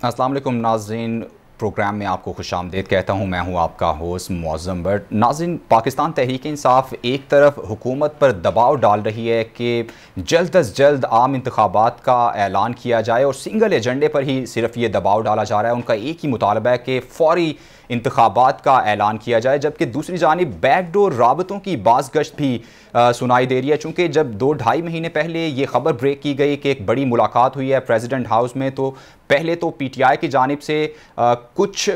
अस्सलाम वालेकुम नाज़रीन, प्रोग्राम में आपको खुशामदीद कहता हूँ। मैं हूँ आपका होस्ट मौज़म बट। नाज़रीन, पाकिस्तान तहरीक इंसाफ एक तरफ हुकूमत पर दबाव डाल रही है कि जल्द अज जल्द आम इंतखाबात का ऐलान किया जाए और सिंगल एजेंडे पर ही सिर्फ ये दबाव डाला जा रहा है। उनका एक ही मुतालबा है कि फ़ौरी इंतखाबात का ऐलान किया जाए, जबकि दूसरी जानिब बैकडोर राबतों की बाज़गश्त भी सुनाई दे रही है। चूँकि जब 2-2.5 महीने पहले ये खबर ब्रेक की गई कि एक बड़ी मुलाकात हुई है प्रेसिडेंट हाउस में, तो पहले तो पीटीआई की जानिब से कुछ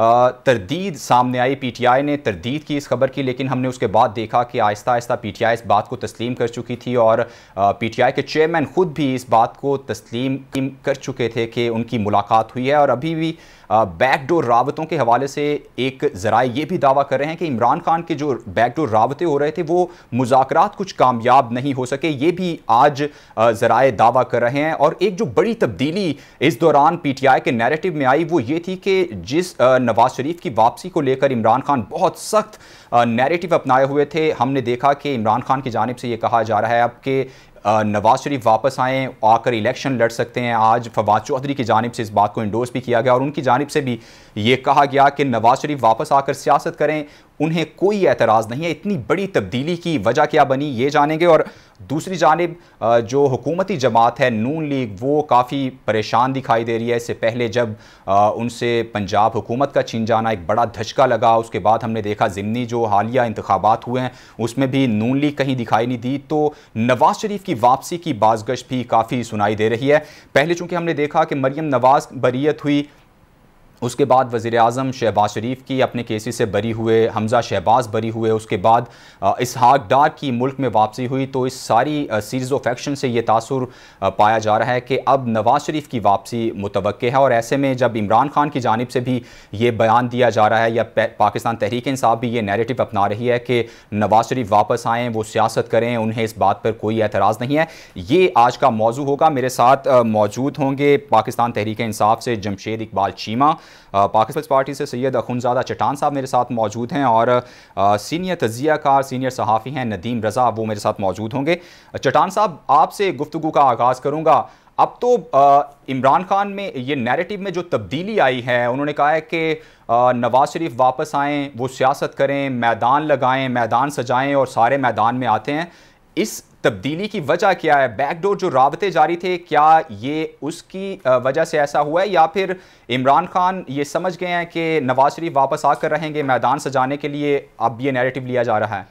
तरदीद सामने आई। पीटीआई ने तरदीद की इस खबर की, लेकिन हमने उसके बाद देखा कि आहिस्ता आहिस्ता पीटीआई इस बात को तस्लीम कर चुकी थी और पीटीआई के चेयरमैन ख़ुद भी इस बात को तस्लीम कर चुके थे कि उनकी मुलाकात हुई है। और अभी भी बैकडोर राबतों के हवाले से एक ज़राए ये भी दावा कर रहे हैं कि इमरान खान के जो बैकडोर राबते हो रहे थे वो मुज़ाकरात कुछ कामयाब नहीं हो सके। ये भी आज ज़राए दावा कर रहे हैं। और एक जो बड़ी तब्दीली इस दौरान पीटीआई के नैरेटिव में आई वो ये थी कि जिस नवाज शरीफ की वापसी को लेकर इमरान खान बहुत सख्त नैरेटिव अपनाए हुए थे, हमने देखा कि इमरान खान की जानिब से ये कहा जा रहा है अब कि नवाज शरीफ वापस आएँ, आकर इलेक्शन लड़ सकते हैं। आज फवाद चौधरी की जानिब से इस बात को इंडोर्स भी किया गया और उनकी जानिब से भी ये कहा गया कि नवाज शरीफ वापस आकर सियासत करें, उन्हें कोई एतराज़ नहीं है। इतनी बड़ी तब्दीली की वजह क्या बनी ये जानेंगे। और दूसरी जानिब जो हुकूमती जमात है नून लीग, वो काफ़ी परेशान दिखाई दे रही है। इससे पहले जब उनसे पंजाब हुकूमत का छिन जाना एक बड़ा धचका लगा, उसके बाद हमने देखा ज़िमनी जो हालिया इंतखाबात हुए हैं उसमें भी नून लीग कहीं दिखाई नहीं दी। तो नवाज शरीफ की वापसी की बाज़गश्त भी काफ़ी सुनाई दे रही है। पहले चूँकि हमने देखा कि मरियम नवाज़ बरीयत हुई, उसके बाद वज़ीर-ए-आज़म शहबाज शरीफ की अपने केसेस से बरी हुए, हमज़ा शहबाज बरी हुए, उसके बाद इसहाक डार की मुल्क में वापसी हुई। तो इस सारी सीरीज़ ऑफ एक्शन से ये तासुर पाया जा रहा है कि अब नवाज शरीफ की वापसी मुतवक्के है। और ऐसे में जब इमरान खान की जानिब से भी ये बयान दिया जा रहा है या पाकिस्तान तहरीक इंसाफ भी ये नैरेटिव अपना रही है कि नवाज शरीफ वापस आएँ, वो सियासत करें, उन्हें इस बात पर कोई एतराज़ नहीं है। ये आज का मौजू होगा। मेरे साथ मौजूद होंगे पाकिस्तान तहरीक इंसाफ से जमशेद इकबाल चीमा, पाकिस्तान पार्टी से सैयद अखुनज़ादा चटान साहब मेरे साथ मौजूद हैं, और सीनियर तज़ियाकार सीनियर सहाफ़ी हैं नदीम रज़ा, वो मेरे साथ मौजूद होंगे। चटान साहब, आपसे गुफ्तगू का आगाज़ करूँगा। अब तो इमरान खान में ये नैरेटिव में जो तब्दीली आई है, उन्होंने कहा है कि नवाज शरीफ वापस आएँ, वो सियासत करें, मैदान लगाएँ, मैदान सजाएँ और सारे मैदान में आते हैं। इस तब्दीली की वजह क्या है? बैकडोर जो राबते जारी थे, क्या ये उसकी वजह से ऐसा हुआ है, या फिर इमरान खान ये समझ गए हैं कि नवाज शरीफ वापस आकर रहेंगे मैदान सजाने के लिए, अब ये नैरेटिव लिया जा रहा है?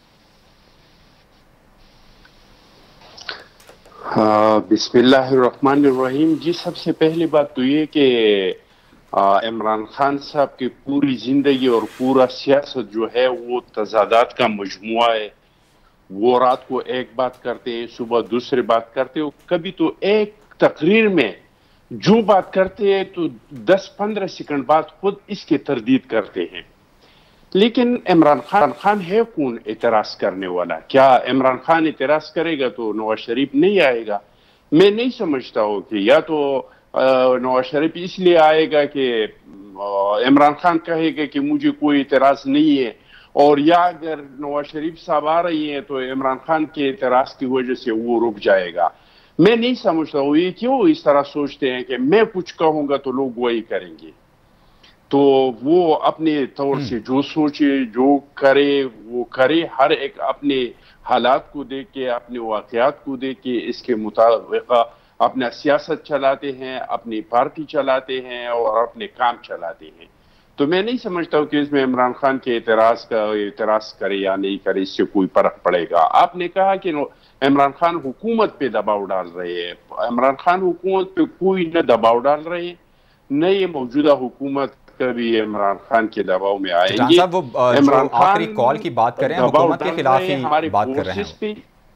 बिस्मिल्लाहिर्रहमानिर्रहीम। जी, सबसे पहली बात तो ये कि इमरान खान साहब की पूरी जिंदगी और पूरा सियासत जो है वो तजादात का मजमुआ है। वो रात को एक बात करते हैं, सुबह दूसरी बात करते हैं। कभी तो एक तकरीर में जो बात करते हैं तो 10-15 सेकंड बाद खुद इसकी तरदीद करते हैं। लेकिन इमरान खान है कौन एतराज करने वाला? क्या इमरान खान एतराज करेगा तो नवाज शरीफ नहीं आएगा? मैं नहीं समझता हूँ कि या तो नवाज शरीफ इसलिए आएगा कि इमरान खान कहेगा कि मुझे कोई एतराज नहीं है, और या अगर नवाज शरीफ साहब आ रही हैं तो इमरान खान के एतराज की वजह से वो रुक जाएगा। मैं नहीं समझता हूँ ये क्यों इस तरह सोचते हैं कि मैं कुछ कहूंगा तो लोग वही करेंगे। तो वो अपने तौर से जो सोचे, जो करे वो करे। हर एक अपने हालात को देख के, अपने वाकयात को देख के इसके मुताबिक अपना सियासत चलाते हैं, अपनी पार्टी चलाते हैं और अपने काम चलाते हैं। तो मैं नहीं समझता हूँ कि इसमें इमरान खान के एतराज करे या नहीं करे, इससे कोई फर्क पड़ेगा। आपने कहा कि इमरान खान हुकूमत पे दबाव डाल रहे हैं। इमरान खान हुकूमत पे कोई न दबाव डाल रहे हैं, न ये मौजूदा हुकूमत कभी इमरान खान के दबाव में आएंगे। साहब, वो इमरान खान आखिरी कॉल की बात कर रहे हैं, हुकूमत के खिलाफ ही बात कर रहे हैं।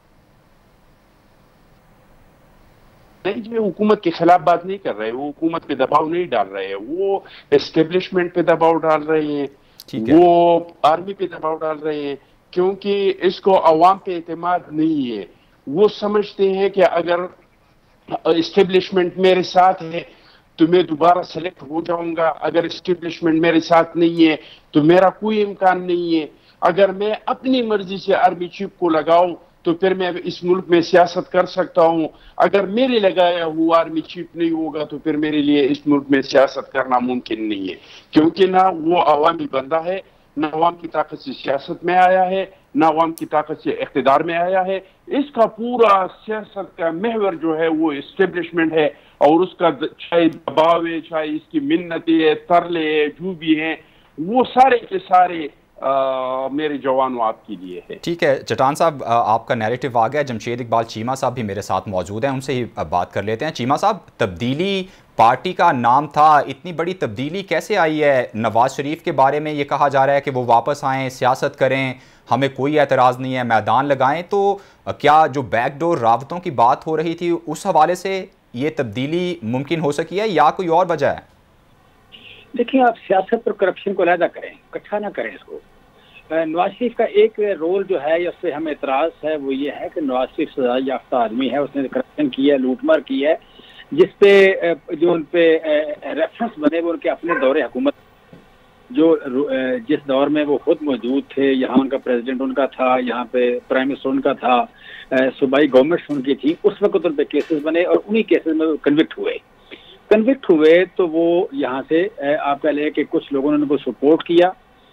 नहीं जी, हुकूमत के खिलाफ बात नहीं कर रहे हैं, वो हुकूमत पे दबाव नहीं डाल रहे हैं, वो एस्टेब्लिशमेंट पे दबाव डाल रहे हैं, वो आर्मी पे दबाव डाल रहे हैं, क्योंकि इसको अवाम पे एतमाद नहीं है। वो समझते हैं कि अगर एस्टेब्लिशमेंट मेरे साथ है तो मैं दोबारा सेलेक्ट हो जाऊंगा, अगर एस्टेब्लिशमेंट मेरे साथ नहीं है तो मेरा कोई इम्कान नहीं है। अगर मैं अपनी मर्जी से आर्मी चीफ को लगाऊं तो फिर मैं इस मुल्क में सियासत कर सकता हूं। अगर मेरे लगाया हुआ आर्मी चीफ नहीं होगा तो फिर मेरे लिए इस मुल्क में सियासत करना मुमकिन नहीं है, क्योंकि ना वो अवामी बंदा है, ना अवाम की ताकत से सियासत में आया है, ना अवाम की ताकत से इख्तिदार में आया है। इसका पूरा सियासत का महवर जो है वो इस्टेब्लिशमेंट है, और उसका चाहे दबाव है, चाहे इसकी मिन्नतें है, तरले है, जो भी हैं, वो सारे के सारे मेरे जवानों आपके लिए है। ठीक है चटान साहब, आपका नैरेटिव आ गया। जमशेद इकबाल चीमा साहब भी मेरे साथ मौजूद हैं, उनसे ही बात कर लेते हैं। चीमा साहब, तब्दीली पार्टी का नाम था, इतनी बड़ी तब्दीली कैसे आई है? नवाज शरीफ के बारे में ये कहा जा रहा है कि वो वापस आएँ, सियासत करें, हमें कोई एतराज़ नहीं है, मैदान लगाएं। तो क्या जो बैकडोर रावतों की बात हो रही थी उस हवाले से ये तब्दीली मुमकिन हो सकी है या कोई और वजह है? देखिए, आप सियासत पर करप्शन को अलहदा करें, इकट्ठा ना करें इसको। नवाज शरीफ का एक रोल जो है या उससे हमें एतराज है वो ये है कि नवाज शरीफ सजा याफ्ता आदमी है, उसने करप्शन की है, लूटमार की है, जिसपे जो उन पे रेफरेंस बने वो उनके अपने दौरे हुकूमत, जो जिस दौर में वो खुद मौजूद थे, यहाँ उनका प्रेसिडेंट उनका था, यहाँ पे प्राइम मिनिस्टर उनका था, सूबाई गवर्नमेंट उनकी थी, उस वक्त उन पे केसेस बने और उन्हीं केसेस में वो कन्विक्ट हुए। तो वो यहाँ से आप कह लें कि कुछ लोगों ने उनको सपोर्ट किया,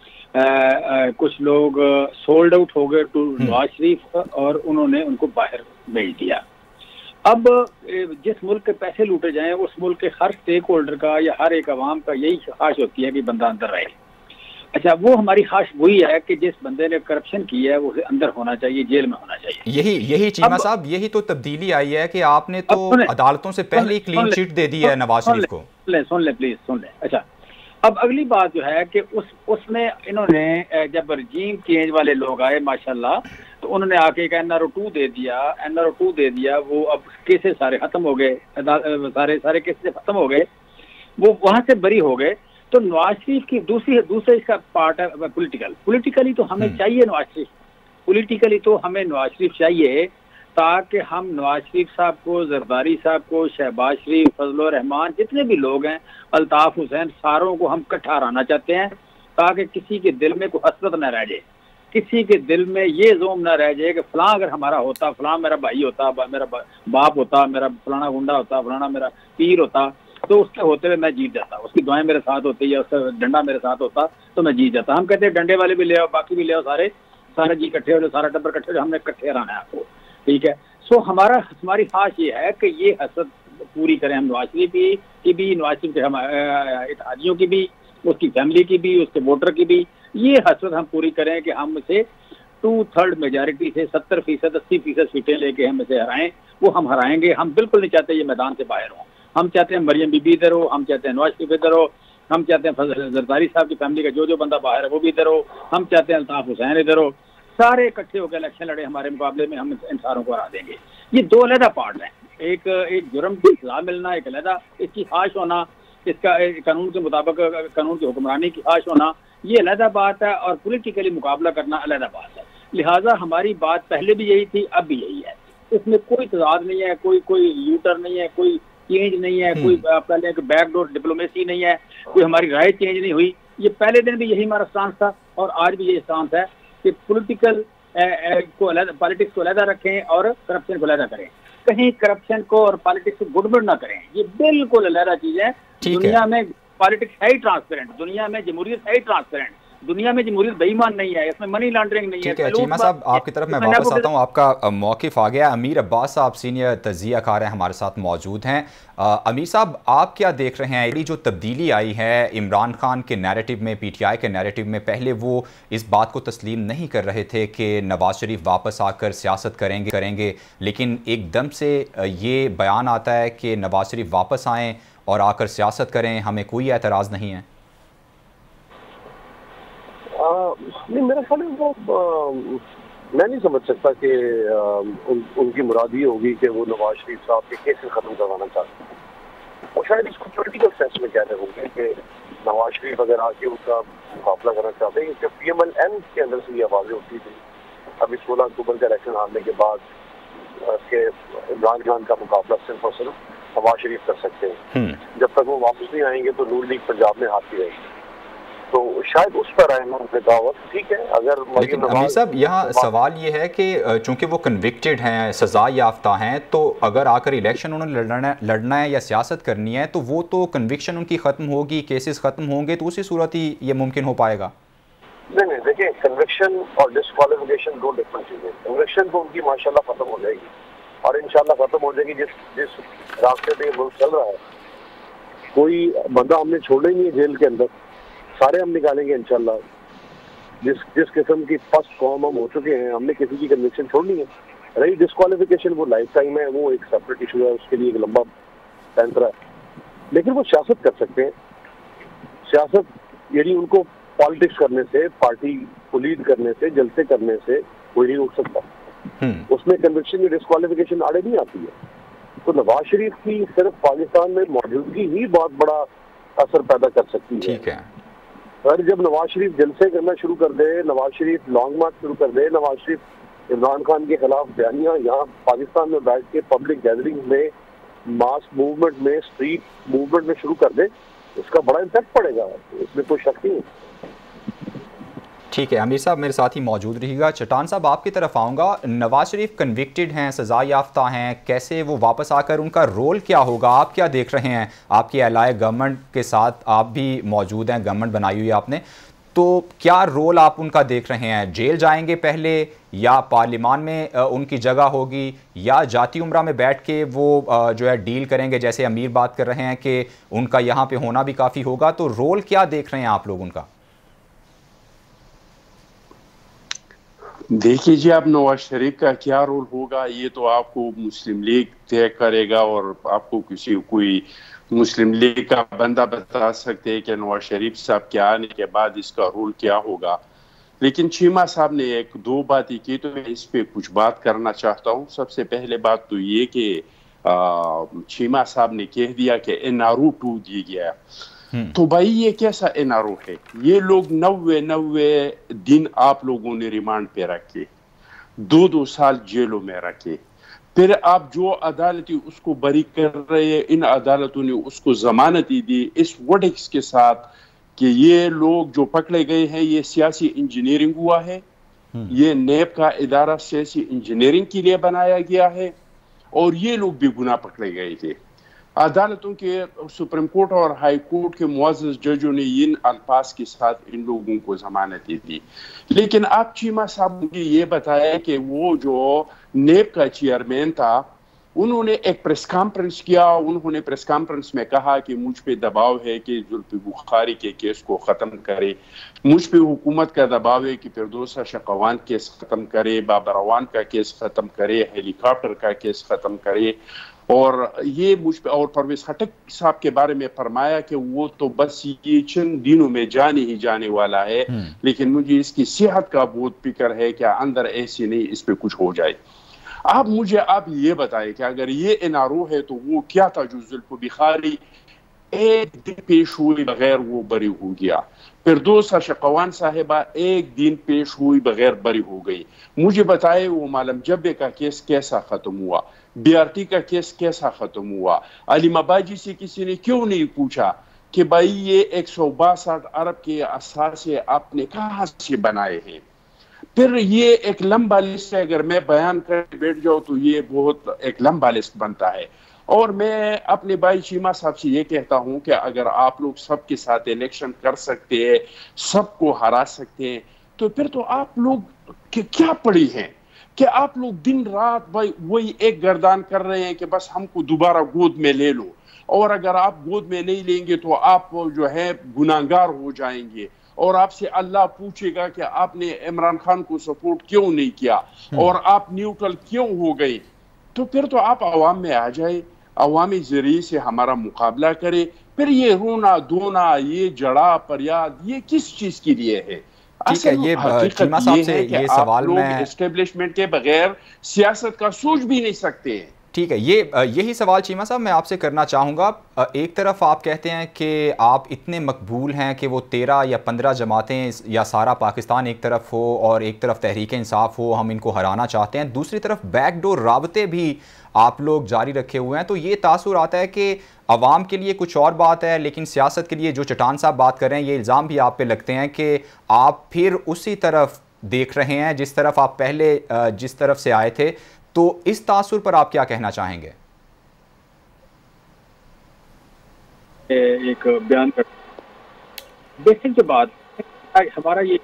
कुछ लोग सोल्ड आउट हो गए टू नवाज शरीफ और उन्होंने उनको बाहर भेज दिया। अब जिस मुल्क के पैसे लूटे जाएं उस मुल्क के हर स्टेक होल्डर का या हर एक अवाम का यही ख्वाहिश होती है कि बंदा अंदर रहे। अच्छा, वो हमारी ख्वाहिश वही है कि जिस बंदे ने करप्शन की है वो अंदर होना चाहिए, जेल में होना चाहिए। यही चीमा साहब, यही तो तब्दीली आई है कि आपने तो अदालतों से पहले ही क्लीन चिट दे दी है नवाज शरीफ को। सुन ले प्लीज, सुन ले। अच्छा, अब अगली बात जो है कि उसमें इन्होंने जब रजीम चेंज वाले लोग आए माशाल्लाह, तो उन्होंने आके एक NRO 2 दे दिया। वो अब केसेस सारे खत्म हो गए, सारे केसेस खत्म हो गए, वो वहां से बरी हो गए। तो नवाज शरीफ की दूसरे इसका पार्ट है पॉलिटिकली तो हमें चाहिए नवाज शरीफ चाहिए, ताकि हम नवाज शरीफ साहब को, जरदारी साहब को, शहबाज शरीफ, फजल रहमान, जितने भी लोग हैं, अल्ताफ हुसैन, सारों को हम इकट्ठा हराना चाहते हैं, ताकि किसी के दिल में कोई हसरत न रह जाए, किसी के दिल में ये जोम न रह जाए कि फलां अगर हमारा होता, फलां मेरा भाई होता, मेरा बाप होता, मेरा फलाना गुंडा होता, फलाना मेरा पीर होता, तो उसके होते हुए मैं जीत जाता, उसकी दुआएं मेरे साथ होती या उसका डंडा मेरे साथ होता तो मैं जीत जाता। हम कहते हैं डंडे वाले भी ले आओ, बाकी भी ले आओ, सारे जी इकट्ठे हो जाओ, सारा टब्बर इकट्ठे हो जाओ, हमने इकट्ठे रहना है आपको, ठीक है। सो हमारी ख्वाहिश ये है कि ये हसरत पूरी करें हम नवाज शरीफ की भी, नवाज शरीफ के इत्तेहादियों की भी, उसकी फैमिली की भी, उसके वोटर की भी, ये हसरत हम पूरी करें कि हम इसे 2/3 मेजॉरिटी से 70%, 80% सीटें लेके हम इसे हराएं। वो हम हराएंगे। हम बिल्कुल नहीं चाहते ये मैदान से बाहर हो। हम चाहते हैं मरियम बीबी इधर हो, हम चाहते हैं नवाज शरीफ इधर हो, हम चाहते हैं जरदारी साहब की फैमिली का जो बंदा बाहर है वो भी इधर हो, हम चाहते हैं अल्ताफ हुसैन इधर हो, सारे इकट्ठे होकर इलेक्शन लड़े हमारे मुकाबले में, हम इन सारों को हरा देंगे। ये दो अलहदा पार्ट हैं, एक जुर्म की सजा मिलना, एक अलहदा इसकी ख्वाहिश होना, इसका कानून के मुताबिक कानून की हुक्मरानी की ख्वाहिश होना, ये अलहदा बात है, और पॉलिटिकली मुकाबला करना अलहदा बात है। लिहाजा हमारी बात पहले भी यही थी, अब भी यही है, इसमें कोई तजाद नहीं है, कोई यूटर नहीं है, कोई चेंज नहीं है, कोई आप कह लें कि बैकडोर डिप्लोमेसी नहीं है, कोई हमारी राय चेंज नहीं हुई। ये पहले दिन भी यही हमारा स्टांस था और आज भी यही स्टांस है कि पॉलिटिक्स को अलहदा रखें और करप्शन को अलहदा करें। कहीं करप्शन को और पॉलिटिक्स को गुड़बड़ ना करें, ये बिल्कुल अलहदा चीज है। दुनिया में पॉलिटिक्स है ही ट्रांसपेरेंट, दुनिया में जमहूरियत है ही ट्रांसपेरेंट, दुनिया में जमहूरियत बेईमान नहीं है, इसमें मनी लॉन्ड्रिंग नहीं है। चीमा साहब, आपकी तरफ मैं वापस आता हूँ, आपका मौक़िफ़ आ गया। अमीर अब्बास साहब सीनियर तज़कियाकार हैं, हमारे साथ मौजूद हैं। अमीर साहब, आप क्या देख रहे हैं? ये जो तब्दीली आई है इमरान खान के नैरेटिव में, PTI के नैरेटिव में, पहले वो इस बात को तस्लीम नहीं कर रहे थे कि नवाज शरीफ वापस आकर सियासत करेंगे, लेकिन एकदम से ये बयान आता है कि नवाज शरीफ वापस आएँ और आकर सियासत करें, हमें कोई एतराज़ नहीं है। नहीं, मेरा ख्याल है वो मैं नहीं समझ सकता कि उनकी मुराद ये होगी कि वो नवाज शरीफ साहब के केसेस खत्म करवाना चाहते हैं। वो शायद इसको पॉलिटिकल सेंस में कह रहे होंगे कि नवाज शरीफ अगर आके उनका मुकाबला करना चाहते हैं, क्योंकि PMLN के अंदर से ये आवाज़ें उठी थी अभी 16 अक्टूबर का इलेक्शन हारने के बाद के इमरान खान का मुकाबला सिर्फ और सिर्फ नवाज शरीफ कर सकते हैं। जब तक वो वापस नहीं आएंगे तो नून लीग पंजाब में हाथ ही रहेगी। तो शायद उस पर आए उनके दावत, ठीक है। अगर लेकिन अमीर साहब यहाँ सवाल ये है कि चूंकि वो कन्विक्टेड हैं, सजा याफ्ता हैं, तो अगर आकर इलेक्शन उन्होंने लड़ना है या सियासत करनी है तो वो तो कन्विक्शन उनकी ख़त्म होगी, केसेस ख़त्म होंगे, तो उसी सूरत ही ये मुमकिन हो पाएगा। नहीं, देखिए, कन्विक्शन और डिस्क्वालिफिकेशन दो डिफरेंट चीजें। कन्विक्शन तो उनकी माशाल्लाह खत्म हो जाएगी और इंशाल्लाह खत्म हो जाएगी। जिस रास्ते पे मुल्क चल रहा है, कोई बंदा हमने छोड़ना ही नहीं है जेल के अंदर, सारे हम निकालेंगे इंशाल्लाह। जिस किस्म की फर्स्ट कौम हम हो चुके हैं, हमने किसी की कन्विक्शन छोड़नी है। रही डिस्क्वालिफिकेशन, वो लाइफ टाइम है, वो एक सेपरेट इशू है, उसके लिए एक लंबा पैंतरा है। लेकिन वो सियासत कर सकते हैं। सियासत यानी उनको पॉलिटिक्स करने से, पार्टी को लीड करने से, जलसे करने से कोई नहीं रोक सकता। उसमें कन्विक्शन या डिस्क्वालिफिकेशन आड़े नहीं आती है। तो नवाज शरीफ की सिर्फ पाकिस्तान में मौजूदगी ही बहुत बड़ा असर पैदा कर सकती है। ठीक है, सर, जब नवाज शरीफ जलसे करना शुरू कर दे, नवाज शरीफ लॉन्ग मार्च शुरू कर दे, नवाज शरीफ इमरान खान के खिलाफ बयानियां यहाँ पाकिस्तान में बैठ के पब्लिक गैदरिंग में, मास मूवमेंट में, स्ट्रीट मूवमेंट में शुरू कर दे, इसका बड़ा इम्पैक्ट पड़ेगा, इसमें कोई शक नहीं है। ठीक है, अमीर साहब मेरे साथ ही मौजूद रहिएगा। चट्टान साहब आपकी तरफ आऊँगा। नवाज शरीफ कन्विक्टेड हैं, सजा याफ्ता हैं, कैसे वो वापस आकर उनका रोल क्या होगा, आप क्या देख रहे हैं? आपकी एलाय गवर्नमेंट के साथ आप भी मौजूद हैं, गवर्नमेंट बनाई हुई है आपने, तो क्या रोल आप उनका देख रहे हैं? जेल जाएंगे पहले या पार्लियामान में उनकी जगह होगी, या जाती उम्रा में बैठ के वो जो है डील करेंगे, जैसे अमीर बात कर रहे हैं कि उनका यहाँ पे होना भी काफ़ी होगा, तो रोल क्या देख रहे हैं आप लोग उनका? देखिए जी, आप नवाज शरीफ का क्या रोल होगा ये तो आपको मुस्लिम लीग तय करेगा, और आपको कोई मुस्लिम लीग का बंदा बता सकते हैं कि नवाज शरीफ साहब के आने के बाद इसका रोल क्या होगा। लेकिन चीमा साहब ने एक दो बातें की, तो मैं इस पे कुछ बात करना चाहता हूँ। सबसे पहले बात तो ये कि चीमा साहब ने कह दिया कि NRO 2 दिया गया। तो भाई ये कैसा NRO है? ये लोग 90 दिन आप लोगों ने रिमांड पे रखे, 2 साल जेलों में रखे, फिर आप जो अदालती उसको बरी कर रहे हैं, इन अदालतों ने उसको जमानती दी इस वर्डिक्स के साथ कि ये लोग जो पकड़े गए हैं ये सियासी इंजीनियरिंग हुआ है, ये नेब का इदारा सियासी इंजीनियरिंग के लिए बनाया गया है, और ये लोग भी गुनाह पकड़े गए थे। अदालतों के, सुप्रीम कोर्ट और हाई कोर्ट के मुअज़्ज़ज़ जजों ने इन अल्फाज के साथ इन लोगों को जमानत दी। लेकिन आप चीमा साहब मुझे ये बताया कि वो जो नेब का चेयरमैन था, उन्होंने एक प्रेस कॉन्फ्रेंस किया। उन्होंने प्रेस कॉन्फ्रेंस में कहा कि मुझ पे दबाव है कि जुल्फ़िकार के केस को ख़त्म करे, मुझ पे हुकूमत का दबाव है कि फिरदौसा शक़वान केस ख़त्म करे, बाबर अवान का केस ख़त्म करे, हेलीकॉप्टर का केस ख़त्म करे, और ये मुझ पे, और परवेज खटक साहब के बारे में फरमाया कि वो तो बस ये चंद दिनों में जाने ही जाने वाला है, लेकिन मुझे इसकी सेहत का बहुत फिक्र है कि अंदर ऐसी नहीं इस पे कुछ हो जाए। आप ये बताएं कि अगर ये NRO है तो वो क्या था जो जुल्फ़िकार एक दिन पेश हुए बगैर वो बरी हो गया? फिरदौसा शक़वान साहिबा एक दिन पेश हुई बगैर बरी हो गई। मुझे बताए वो मालम जब्बे का केस कैसा खत्म हुआ, BRT का केस कैसा खत्म हुआ? अली मबाजी से किसी ने क्यों नहीं पूछा कि भाई ये 162 अरब के असासे आपने कहाँ से बनाए हैं? फिर ये एक लंबा लिस्ट है, अगर मैं बयान कर बैठ जाऊं तो ये बहुत एक लंबा लिस्ट बनता है। और मैं अपने भाई चीमा साहब से ये कहता हूं कि अगर आप लोग सबके साथ इलेक्शन कर सकते हैं, सबको हरा सकते हैं, तो फिर तो आप लोग क्या पड़ी हैं कि आप लोग दिन रात भाई वही एक गर्दान कर रहे हैं कि बस हमको दोबारा गोद में ले लो, और अगर आप गोद में नहीं लेंगे तो आप जो है गुनाहगार हो जाएंगे, और आपसे अल्लाह पूछेगा कि आपने इमरान खान को सपोर्ट क्यों नहीं किया और आप न्यूट्रल क्यों हो गए। तो फिर तो आप अवाम में आ जाए, अवामी जरिए से हमारा मुकाबला करे। फिर ये रोना धोना, ये जड़ा फरियाद, ये किस चीज के लिए है? ठीक है, ये चीमा साहब से ये सवाल में एस्टेब्लिशमेंट के बगैर सियासत का सोच भी नहीं सकते हैं। ठीक है, यही सवाल चीमा साहब मैं आपसे करना चाहूँगा। एक तरफ आप कहते हैं कि आप इतने मकबूल हैं कि वो 13 या 15 जमातें या सारा पाकिस्तान एक तरफ हो और एक तरफ तहरीक इंसाफ हो, हम इनको हराना चाहते हैं। दूसरी तरफ बैकडोर राबते भी आप लोग जारी रखे हुए हैं, तो ये तासुर आता है कि अवाम के लिए कुछ और बात है, लेकिन सियासत के लिए जो चट्टान साहब बात कर रहे हैं, ये इल्ज़ाम भी आप पे लगते हैं कि आप फिर उसी तरफ देख रहे हैं जिस तरफ आप पहले जिस तरफ से आए थे। तो इस तासुर पर आप क्या कहना चाहेंगे? एक बयान कर बेसिक जो बात हमारा ये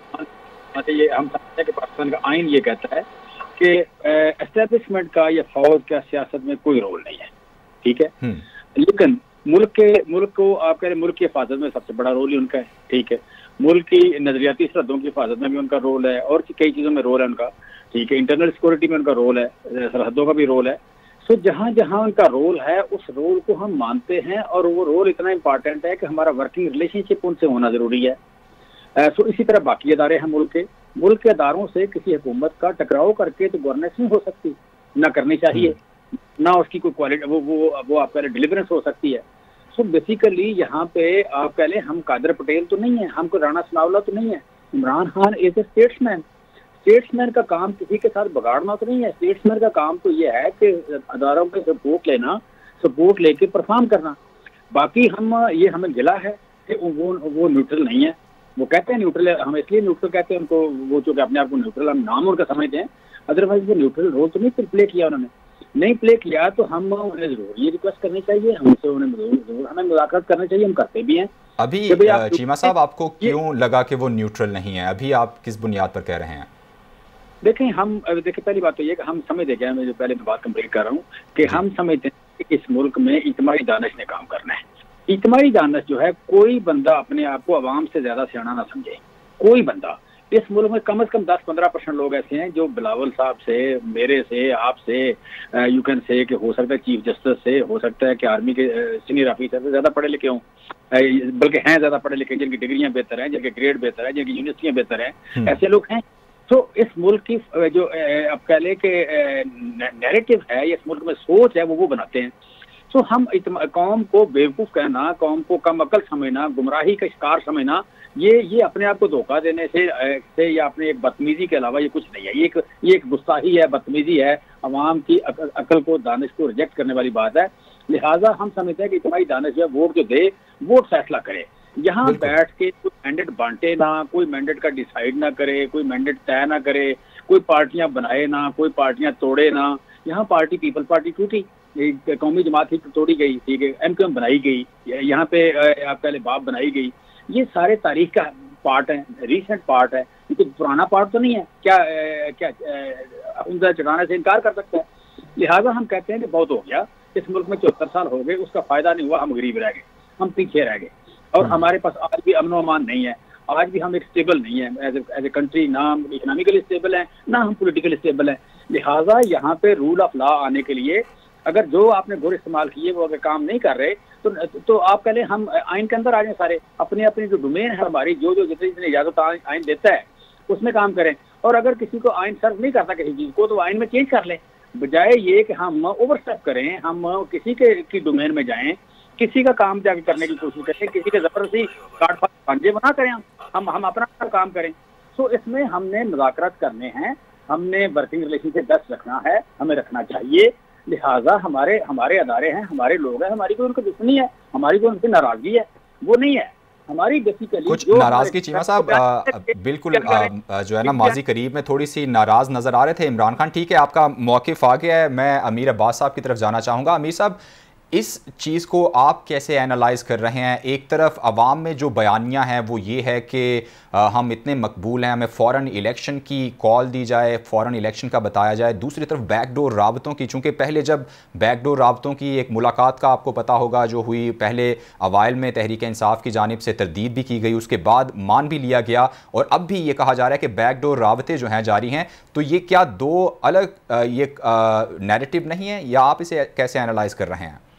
हम समझते हैं कि पाकिस्तान का आइन ये कहता है कि एस्टेब्लिशमेंट का या फौज का सियासत में कोई रोल नहीं है, ठीक है। लेकिन मुल्क को आप कह रहे मुल्क की हिफाजत में सबसे बड़ा रोल ही उनका है, ठीक है। मुल्क की नजरियाती सरहदों की हिफाजत में भी उनका रोल है और कई चीज़ों में रोल है उनका, ठीक है। इंटरनल सिक्योरिटी में उनका रोल है, सरहदों का भी रोल है। तो जहाँ जहाँ उनका रोल है उस रोल को हम मानते हैं और वो रोल इतना इम्पॉर्टेंट है कि हमारा वर्किंग रिलेशनशिप उनसे होना जरूरी है। सो इसी तरह बाकी अदारे हैं मुल्क के अदारों से किसी हुकूमत का टकराव करके तो गवर्नेंस नहीं हो सकती, ना करनी चाहिए, ना उसकी कोई क्वालिटी वो आप कह रहे डिलीवरेंस हो सकती है। सो बेसिकली यहाँ पे आप कह लें हम कादर पटेल तो नहीं है, हमको राणा सनाउल्लाह तो नहीं है। Imran Khan is a statesman का काम किसी के साथ बगाड़ना तो नहीं है। स्टेट्समैन का काम तो ये है कि अदारों के सपोर्ट लेके परफॉर्म करना। बाकी हमें गिला है कि वो न्यूट्रल नहीं है। वो कहते हैं न्यूट्रल है, हम इसलिए न्यूट्रल कहते हैं उनको, वो जो कि अपने आप को न्यूट्रल हम नाम उनका समझते हैं, अदरवाइज वो न्यूट्रल रोल तो नहीं प्ले किया उन्होंने, नहीं प्ले किया। तो हम उन्हें जरूर ये रिक्वेस्ट करनी चाहिए, हमसे उन्हें जरूर हमें मुलाकात करनी चाहिए, हम करते भी हैं। अभी चीमा साहब आपको क्यों लगा कि वो न्यूट्रल नहीं है? अभी आप किस बुनियाद पर कह रहे हैं? देखें पहली बात तो ये कि हम समझते क्या, मैं जो पहले मैं बात कंप्लीट कर रहा हूँ कि हम समझते हैं कि इस मुल्क में इज्तिमाई दानिश ने काम करना है। इज्तिमाई दानिश जो है, कोई बंदा अपने आप को अवाम से ज्यादा सियाना ना समझे। कोई बंदा इस मुल्क में कम से कम 10-15% लोग ऐसे हैं जो बिलावल साहब से, मेरे से, आपसे, यू कैन से कि हो सकता है चीफ जस्टिस से, हो सकता है कि आर्मी के सीनियर ऑफिसर से ज्यादा पढ़े लिखे हों, बल्कि हैं ज्यादा पढ़े लिखे, जिनकी डिग्रियां बेहतर हैं, जिनके ग्रेड बेहतर है, जिनकी यूनिवर्सिटियां बेहतर हैं, ऐसे लोग हैं। तो इस मुल्क की जो अब कह ले कि नैरेटिव है, इस मुल्क में सोच है, वो बनाते हैं। तो हम कौम को बेवकूफ़ कहना, कौम को कम अकल समझना, गुमराही का शिकार समझना, ये अपने आप को धोखा देने से या अपने एक बदतमीजी के अलावा ये कुछ नहीं है। ये एक गुस्ताखी है, बदतमीजी है, अवाम की अकल को, दानिश को रिजेक्ट करने वाली बात है। लिहाजा हम समझते हैं कि इज्तिमाई दानिश जो है वोट जो दे, वोट फैसला करे। यहाँ बैठ के कोई मैंडेट बांटे ना, कोई मैंडेट का डिसाइड ना करे, कोई मैंडेट तय ना करे, कोई पार्टियां बनाए ना, कोई पार्टियां तोड़े ना। यहाँ पार्टी पीपल पार्टी टूटी, कौमी जमात ही तोड़ी गई, ठीक है, एमक्यूएम बनाई गई, यहाँ पे आप पहले बाप बनाई गई। ये सारे तारीख का पार्ट है, रीसेंट पार्ट है, ये पुराना पार्ट तो नहीं है। क्या उनका चढ़ाने से इनकार कर सकते हैं? लिहाजा हम कहते हैं कि बहुत हो गया, इस मुल्क में 74 साल हो गए, उसका फायदा नहीं हुआ, हम गरीब रह गए, हम पीछे रह गए और हमारे पास आज भी अमन अमान नहीं है। आज भी हम एक स्टेबल नहीं है एज ए कंट्री, ना हम इकोनॉमिकली स्टेबल हैं, ना हम पॉलिटिकली स्टेबल हैं। लिहाजा यहाँ पे रूल ऑफ लॉ आने के लिए अगर जो आपने गुर इस्तेमाल किए वो अगर काम नहीं कर रहे तो आप कह लें हम आइन के अंदर आ जाए, सारे अपने अपनी जो डोमेन है हमारी, जो जितनी इजाजत आइन देता है उसमें काम करें। और अगर किसी को आइन सर्व नहीं करता किसी चीज को, तो आइन में चेंज कर लें, बजाय ये कि हम ओवरस्टेप करें, हम किसी की डोमेन में जाएं, किसी का काम जाके करने की कोशिश करें, किसी के जबरदस्ती काट पांजे बना करें, हम अपना काम करें। तो इसमें हमने मुज़ाकरात करने हैं, हमने वर्किंग रिलेशनशिप बेस्ट रखना है, हमें रखना चाहिए। लिहाजा हमारे अदारे हैं, हमारे लोग हैं, हमारी कोई उनको दुश्मनी है, हमारी कोई उनसे नाराजगी है, वो नहीं है। हमारी बेसिकली कुछ नाराजगी चीमा साहब बिल्कुल जो है ना माजी करीब में थोड़ी सी नाराज नजर आ रहे थे इमरान खान। ठीक है, आपका मौक़िफ़ आ गया है। मैं अमीर अब्बास साहब की तरफ जाना चाहूँगा। अमीर साहब, इस चीज़ को आप कैसे एनालाइज़ कर रहे हैं? एक तरफ अवाम में जो बयानियाँ हैं वो ये है कि हम इतने मकबूल हैं, हमें फ़ौरन इलेक्शन की कॉल दी जाए, फ़ौरन इलेक्शन का बताया जाए। दूसरी तरफ बैकडोर राबतों की, चूँकि पहले जब बैकडोर राबतों की एक मुलाकात का आपको पता होगा जो हुई, पहले अवाइल में तहरीक इंसाफ की जानिब से तरदीद भी की गई, उसके बाद मान भी लिया गया, और अब भी ये कहा जा रहा है कि बैकडोर राबतें जो हैं जारी हैं। तो ये क्या दो अलग ये नैरेटिव नहीं है, या आप इसे कैसे एनालाइज़ कर रहे हैं?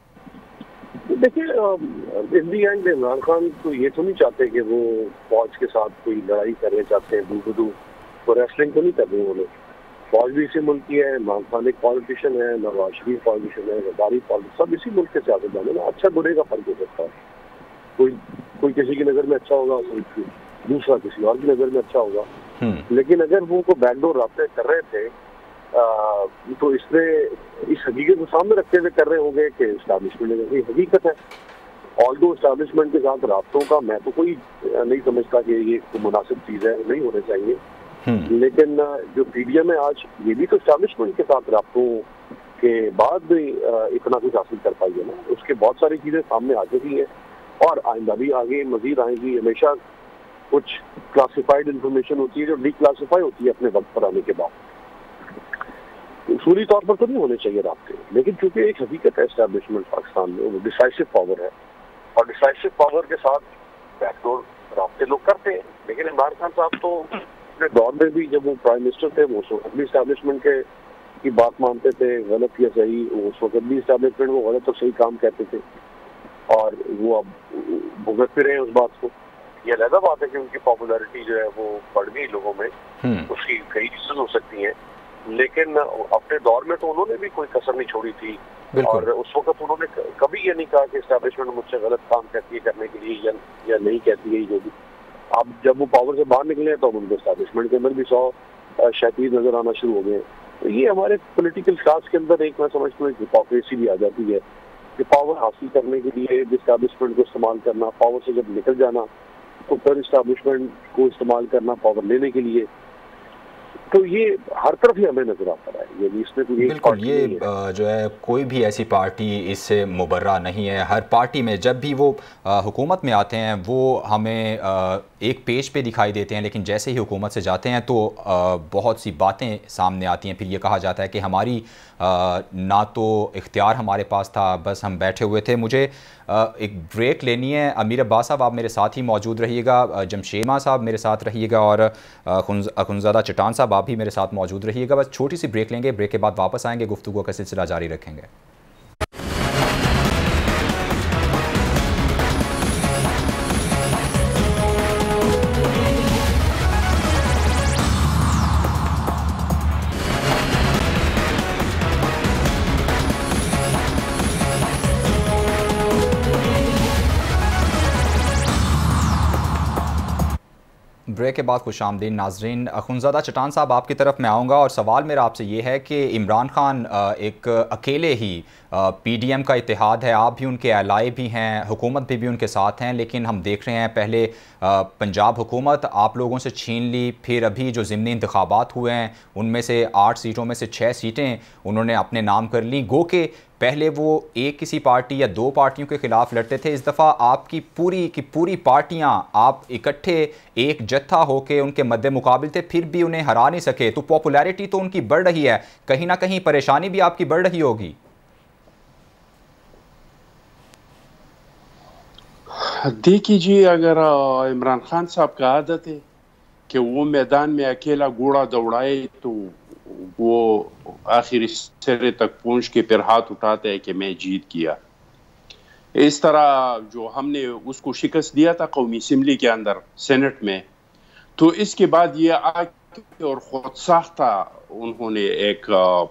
देखिए, in the end Imran Khan तो ये तो नहीं चाहते कि वो फौज के साथ कोई लड़ाई करना चाहते हैं, दूर तो रेसलिंग तो नहीं कर रहे वो लोग। फौज भी इसी मुल्क की है, इमरान खान एक पॉलिटिशियन है, नवाज शरीफ पॉलिटिशियन है, रबारी पॉलिटिशियन, सब इसी मुल्क के सियासतदान है ना। अच्छा बुरे का फर्क हो सकता है, कोई किसी की नज़र में अच्छा होगा, दूसरा किसी और की नज़र में अच्छा होगा। लेकिन अगर वो बैकडोर रास्ते कर रहे थे तो इसमें इस हकीकत को सामने रखते हुए कर रहे होंगे कि इस्टेब्लिशमेंट में जैसी हकीकत है। ऑल्दो इस्टेब्लिशमेंट के साथ राब्तों का मैं तो कोई नहीं समझता कि ये मुनासिब चीज़ है, नहीं होने चाहिए। लेकिन जो पीडीएम है आज ये भी तो इस्टेब्लिशमेंट के साथ राब्तों के बाद भी इतना कुछ हासिल कर पाई है ना, उसके बहुत सारी चीज़ें सामने आ चुकी हैं और आइंदा भी आगे मजीद आएंगी। हमेशा कुछ क्लासिफाइड इंफॉर्मेशन होती है जो डिक्लासिफाई होती है अपने वक्त पर आने के बाद। उसूली तौर पर तो नहीं होने चाहिए राब्ते, लेकिन चूंकि एक हकीकत है इस्टेब्लिशमेंट पाकिस्तान में, वो डिसाइसिव पावर है और डिसाइसिव पावर के साथ बैकडोर राब्ते लोग करते हैं। लेकिन इमरान खान साहब तो अपने दौर में भी जब वो प्राइम मिनिस्टर थे वो उस वक्त भी इस्टेब्लिशमेंट के की बात मानते थे, गलत या सही, उस वक्त भी इस्टेब्लिशमेंट वो गलत और सही काम कहते थे और वो अब भुगत भी रहे हैं उस बात को। ये अलग बात है कि उनकी पॉपुलैरिटी जो है वो बढ़ गई लोगों में, उसकी कई रीजन हो सकती हैं, लेकिन अपने दौर में तो उन्होंने भी कोई कसर नहीं छोड़ी थी और उस वक्त उन्होंने कभी ये नहीं कहा कि एस्टेब्लिशमेंट मुझसे गलत काम कहती है करने के लिए या नहीं कहती है। जो भी अब जब वो पावर से बाहर निकले तो उनको एस्टेब्लिशमेंट के अंदर भी 100 शैतान नजर आना शुरू हो गए। तो ये हमारे पॉलिटिकल क्लास के अंदर एक मैं समझता हूँ हिपोक्रेसी भी आ जाती है कि पावर हासिल करने के लिए एस्टेब्लिशमेंट को इस्तेमाल करना, पावर से जब निकल जाना तो फिर एस्टेब्लिशमेंट को इस्तेमाल करना पावर लेने के लिए। तो ये हर तरफ ही हमें नजर आता है। ये इसमें तो बिल्कुल ये जो है कोई भी ऐसी पार्टी इससे मुबर्रा नहीं है। हर पार्टी में जब भी वो हुकूमत में आते हैं वो हमें एक पेज पे दिखाई देते हैं, लेकिन जैसे ही हुकूमत से जाते हैं तो बहुत सी बातें सामने आती हैं। फिर ये कहा जाता है कि हमारी ना तो इख्तियार हमारे पास था, बस हम बैठे हुए थे। मुझे एक ब्रेक लेनी है। अमीर अब्बास साहब आप मेरे साथ ही मौजूद रहिएगा, जमशेद साहब मेरे साथ रहिएगा और अखुनज़ादा चटान साहब आप भी मेरे साथ मौजूद रहिएगा। बस छोटी सी ब्रेक लेंगे, ब्रेक के बाद वापस आएंगे, गुफ्तगू का सिलसिला जारी रखेंगे। ब्रेक के बाद खुशामदीद नाजरीन। अखुनज़ादा चटान साहब आपकी तरफ मैं आऊँगा और सवाल मेरा आपसे ये है कि इमरान खान एक अकेले ही पीडीएम का इत्तेहाद है, आप भी उनके एलाए भी हैं, हुकूमत भी उनके साथ हैं, लेकिन हम देख रहे हैं पहले पंजाब हुकूमत आप लोगों से छीन ली, फिर अभी जो ज़िमनी इंतखाबात हुए हैं उनमें से 8 सीटों में से 6 सीटें उन्होंने अपने नाम कर ली। गो के पहले वो एक किसी पार्टी या 2 पार्टियों के ख़िलाफ़ लड़ते थे, इस दफ़ा आपकी पूरी की पूरी पार्टियां आप इकट्ठे एक जत्था होकर उनके मद्दे मुकाबिल थे, फिर भी उन्हें हरा नहीं सके। तो पॉपुलैरिटी तो उनकी बढ़ रही है, कहीं ना कहीं परेशानी भी आपकी बढ़ रही होगी। देखिए जी, अगर इमरान खान साहब का आदत है कि वो मैदान में अकेला घोड़ा दौड़ाए तो वो आखिर सिरे तक पहुंच के फिर हाथ उठाता है कि मैं जीत गया। इस तरह जो हमने उसको शिकस्त दिया था कौमी असम्बली के अंदर सेनेट में, तो इसके बाद ये आके और खुद साख्ता उन्होंने एक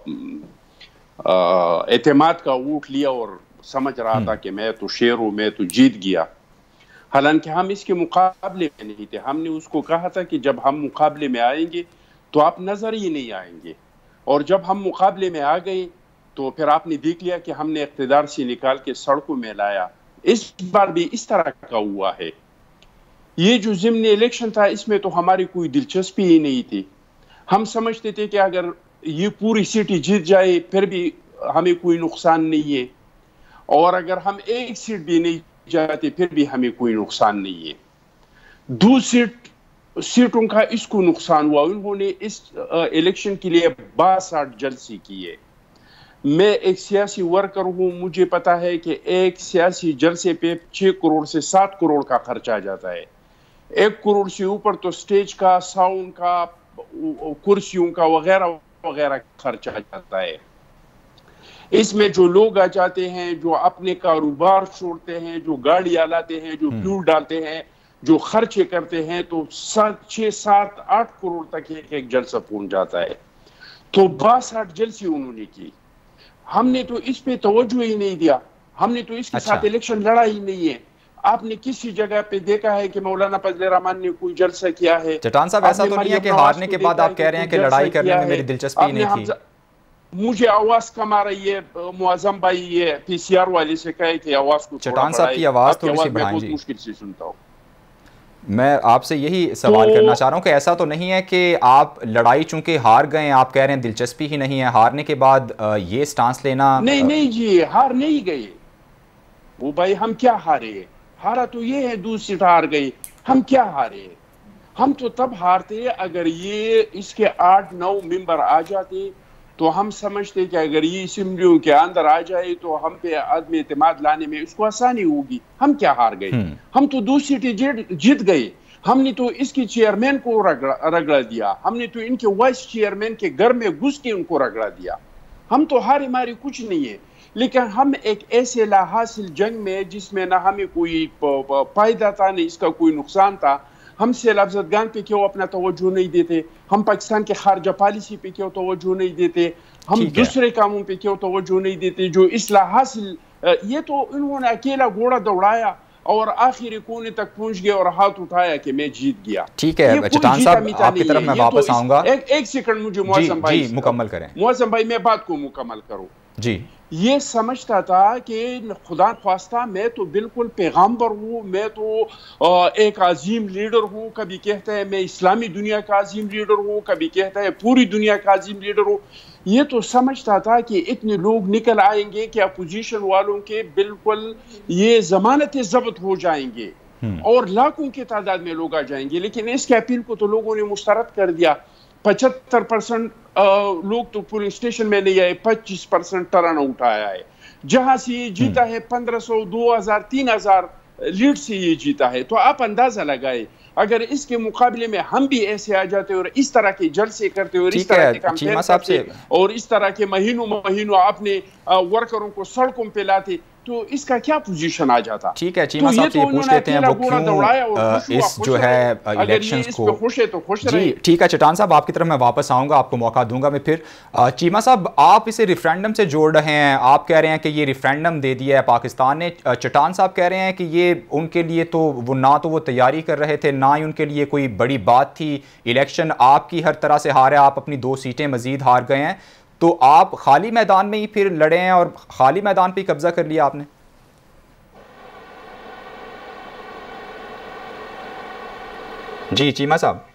एतमाद का वोट लिया और समझ रहा था कि मैं तो शेर हूं, मैं तो जीत गया। हालांकि हम इसके मुकाबले में नहीं थे। हमने उसको कहा था कि जब हम मुकाबले में आएंगे तो आप नजर ही नहीं आएंगे, और जब हम मुकाबले में आ गए तो फिर आपने देख लिया कि हमने इख्तिदार से निकाल के सड़कों में लाया। इस बार भी इस तरह का हुआ है। ये जो ज़िमनी इलेक्शन था इसमें तो हमारी कोई दिलचस्पी ही नहीं थी। हम समझते थे कि अगर ये पूरी सीट जीत जाए फिर भी हमें कोई नुकसान नहीं है, और अगर हम एक सीट भी नहीं जाते फिर भी हमें कोई नुकसान नहीं है। 2 सीटों का इसको नुकसान हुआ। उन्होंने इस इलेक्शन के लिए 62 जलसे किए। मैं एक सियासी वर्कर हूं, मुझे पता है कि एक सियासी जलसे पे 6 करोड़ से 7 करोड़ का खर्चा आ जाता है। 1 करोड़ से ऊपर तो स्टेज का, साउंड का, कुर्सियों का वगैरह वगैरह खर्चा आ जाता है। इसमें जो लोग आ जाते हैं, जो अपने कारोबार छोड़ते हैं, जो गाड़ियां लाते हैं, जो फ्यूल डालते हैं, जो खर्चे करते हैं, तो 6, 7, 8 करोड़ तक एक जलसा पहुंच जाता है। तो 62 जलसे उन्होंने की। हमने तो इस पे तवज्जो ही नहीं दिया, हमने तो इसके साथ इलेक्शन लड़ा ही नहीं है। आपने किसी जगह पे देखा है कि मौलाना फजल रहमान ने कोई जलसा किया है? चटान साहब, ऐसा तो नहीं है कि हारने के बाद आप कह रहे हैं कि लड़ाई करने में मेरी दिलचस्पी नहीं थी? मुझे आवाज कम आ रही है, मुआजम भाई ये पीसीआर वाले से कहे कि आवाज को चटान साहब की आवाज थोड़ी सी बढ़ाएं जी, मुश्किल से सुनता हूँ। मैं आपसे यही सवाल करना चाह रहा हूँ कि ऐसा तो नहीं है कि आप लड़ाई चूंकि हार गए, आप कह रहे हैं दिलचस्पी ही नहीं है, हारने के बाद ये स्टांस लेना? नहीं जी, हार नहीं गए वो भाई, हम क्या हारे? हारा तो ये है, दूसरी हार गई, हम क्या हारे? हम तो तब हारते अगर ये इसके 8-9 मेंबर आ जाते, तो हम समझते कि अगर ये असेंबलियों के अंदर आ जाए तो हम पे आदमी एतमाद लाने में उसको आसानी होगी। हम क्या हार गए? हम तो दूसरी सीटें जीत गए। हमने तो इसके चेयरमैन को रगड़ा दिया, हमने तो इनके वाइस चेयरमैन के घर में घुस के उनको रगड़ा दिया। हम तो हारी मारी कुछ नहीं है, लेकिन हम एक ऐसे लाहासिल जंग में जिसमें ना हमें कोई फायदा था न इसका कोई नुकसान था, हम सैलाब ज़दगान पे क्यों अपना तवज्जो नहीं देते? हम पाकिस्तान के खारजा पॉलिसी पे क्यों तवज्जो नहीं देते? हम दूसरे कामों पे क्यों तवज्जो नहीं देते? जो इस्लाह हासिल, ये तो इन्होंने अकेला घोड़ा दौड़ाया और आखिरी कोने तक पहुंच गया और हाथ उठाया कि मैं जीत गया। ठीक है चटान साहब, आपकी तरफ मैं वापस आऊंगा। एक सेकंड मुझे मुआज़्ज़म भाई मुकम्मल करें। मुआज़्ज़म भाई मैं बात को मुकम्मल करूं जी। ये समझता था कि खुदा ख्वास्ता मैं तो बिल्कुल पैगंबर हूँ, मैं तो एक अजीम लीडर हूँ। कभी कहता है मैं इस्लामी दुनिया का अजीम लीडर हूँ, कभी कहता है पूरी दुनिया का अजीम लीडर हूँ। ये तो समझता था कि इतने लोग निकल आएंगे कि अपोजिशन वालों के बिल्कुल ये जमानतें जब्त हो जाएंगे और लाखों की तादाद में लोग आ जाएंगे। लेकिन इसके अपील को तो लोगों ने मुस्तरद कर दिया। 75% लोग तो पुलिस स्टेशन में नहीं आए, 25% टर्न आउट आया है। जहां से ये जीता है 1500, 2000, 3000 लीड से ये जीता है। तो आप अंदाजा लगाए अगर इसके मुकाबले में हम भी ऐसे आ जाते और इस तरह के जलसे करते और इस तरह के कैंपेन करते और इस तरह के महीनों अपने वर्करों को सड़कों पे लाते, तो इसका क्या पोजीशन आ जाता? ठीक है, चीमा साहब से ये पूछ लेते हैं वो क्यों इस जो है इलेक्शंस को खुश है तो खुश रहे। जी ठीक है, चटान साहब आपकी तरफ मैं वापस आऊंगा, आपको मौका दूंगा मैं फिर। चीमा साहब, आप इसे रेफरेंडम से जोड़ रहे हैं, आप कह रहे हैं कि ये रेफरेंडम दे दिया है पाकिस्तान ने। चटान साहब कह रहे हैं कि ये उनके लिए तो वो ना तो वो तैयारी कर रहे थे, ना ही उनके लिए कोई बड़ी बात थी। इलेक्शन आपकी हर तरह से हार है, आप अपनी 2 सीटें मजीद हार गए हैं, तो आप खाली मैदान में ही फिर लड़े हैं और खाली मैदान पे ही कब्जा कर लिया आपने। जी चीमा साहब।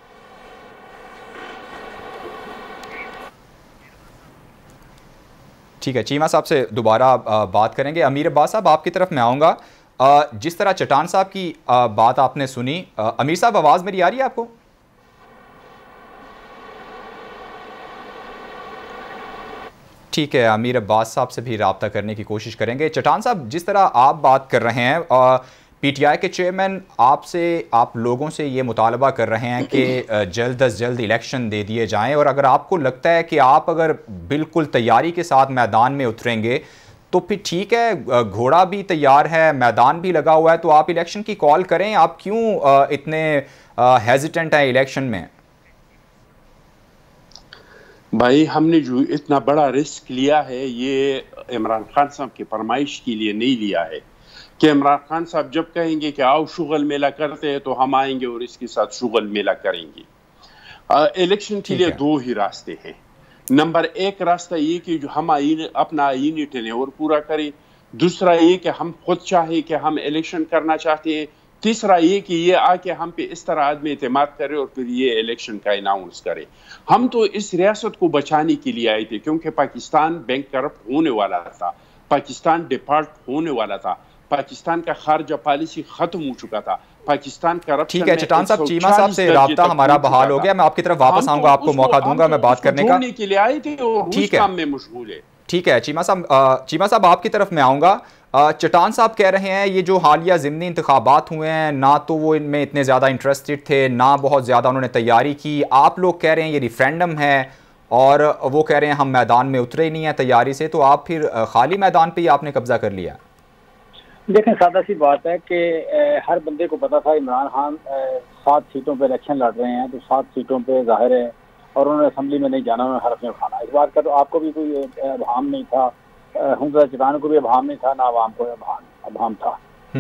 ठीक है, चीमा साहब से दोबारा बात करेंगे। अमीर अब्बास साहब आपकी तरफ मैं आऊँगा। जिस तरह चटान साहब की बात आपने सुनी, अमीर साहब आवाज़ मेरी आ रही है आपको? ठीक है, अमीर अब्बास साहब से भी रब्ता करने की कोशिश करेंगे। चटान साहब, जिस तरह आप बात कर रहे हैं, पीटीआई के चेयरमैन आप लोगों से ये मुतालबा कर रहे हैं कि जल्द अज जल्द इलेक्शन दे दिए जाएं, और अगर आपको लगता है कि आप अगर बिल्कुल तैयारी के साथ मैदान में उतरेंगे तो फिर ठीक है, घोड़ा भी तैयार है, मैदान भी लगा हुआ है, तो आप इलेक्शन की कॉल करें। आप क्यों इतने हेजिटेंट हैं इलेक्शन में? भाई हमने जो इतना बड़ा रिस्क लिया है ये इमरान खान साहब की फरमाइश के लिए नहीं लिया है कि इमरान खान साहब जब कहेंगे कि आओ शुगल मेला करते हैं तो हम आएंगे और इसके साथ शुगल मेला करेंगे। इलेक्शन के लिए 2 ही रास्ते हैं। नंबर 1 रास्ता ये कि जो हम अपना आईनी टेन्योर पूरा करें, दूसरा ये कि हम खुद चाहे कि हम इलेक्शन करना चाहते हैं, तीसरा ये कि ये आके हम पे इस तरह आदमी एतमाद करे और फिर ये इलेक्शन का अनाउंस करे। हम तो इस रियासत को बचाने के लिए आए थे क्योंकि पाकिस्तान बैंक करप्ट होने वाला था, पाकिस्तान डिफॉल्ट होने वाला था, पाकिस्तान का खारजा पॉलिसी खत्म हो चुका था, पाकिस्तान करप्शन। ठीक है चटान साहब, चीमा साहब से राब्ता हमारा बहाल हो गया, मैं आपकी तरफ वापस आऊंगा, आपको मौका दूंगा मैं बात करने का। के लिए आए थे और उस काम में मशगूल है। ठीक है चीमा साहब आपकी तरफ मैं आऊंगा। चटान साहब कह रहे हैं ये जो हालिया ज़िमनी इंतखाबात हुए हैं, ना तो वो इनमें इतने ज़्यादा इंटरेस्टेड थे, ना बहुत ज़्यादा उन्होंने तैयारी की। आप लोग कह रहे हैं ये रेफरेंडम है और वो कह रहे हैं हम मैदान में उतरे ही नहीं हैं तैयारी से, तो आप फिर खाली मैदान पे ही आपने कब्जा कर लिया। देखें, सादा सी बात है कि हर बंदे को पता था इमरान खान 7 सीटों पे इलेक्शन लड़ रहे हैं, तो 7 सीटों पे जाहिर है, और उन्होंने असम्बली में नहीं जाना, उन्होंने हरफ में उठाना। इस बात का तो आपको भी कोई अभाम नहीं था, हमजा चटान को भी अभाम नहीं था, ना आवाम को अभाम था।